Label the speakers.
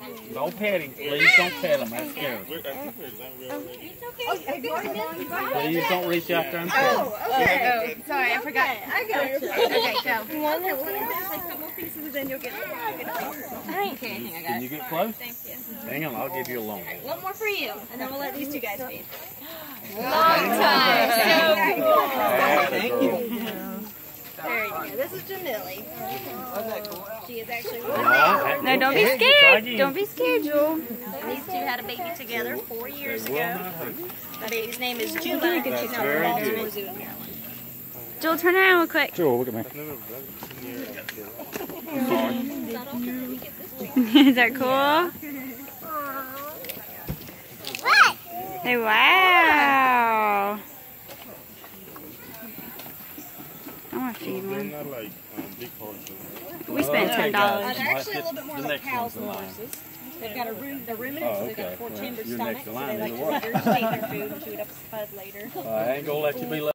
Speaker 1: Don't pet him, please. Don't pet him. That's scary. Please don't reach out there and pet him.
Speaker 2: Okay. Oh, sorry, I forgot. I got you. Okay, go.
Speaker 3: One more. Just like a couple pieces, and then you'll get it.
Speaker 2: Okay, I think I got
Speaker 1: Can
Speaker 2: it.
Speaker 1: you get close?
Speaker 3: Thank you.
Speaker 1: Hang on, I'll give you a long one.
Speaker 2: One more for you.
Speaker 3: And then we'll let these two guys feed.
Speaker 2: Long time. So cool.
Speaker 1: Thank you.
Speaker 3: There you go. This is Jamili. She is actually
Speaker 2: No, don't be scared. Don't be scared, Jewel.
Speaker 3: These two had a baby together 4 years ago. The baby's name is Juma, and she's now
Speaker 1: very
Speaker 3: from
Speaker 1: good.
Speaker 3: Baltimore Zoo in Maryland.
Speaker 2: Jewel, turn around real quick.
Speaker 4: Joel, look at me.
Speaker 2: Is that cool?
Speaker 5: What?
Speaker 2: Hey, wow. I want to feed one. We spent $10.
Speaker 3: They're actually a little bit more like cows than horses. They've got a they're ruminants, so they've got 4 chambered stomachs, so they like to feed their food and chew it up as spud later.
Speaker 1: I ain't gonna let you be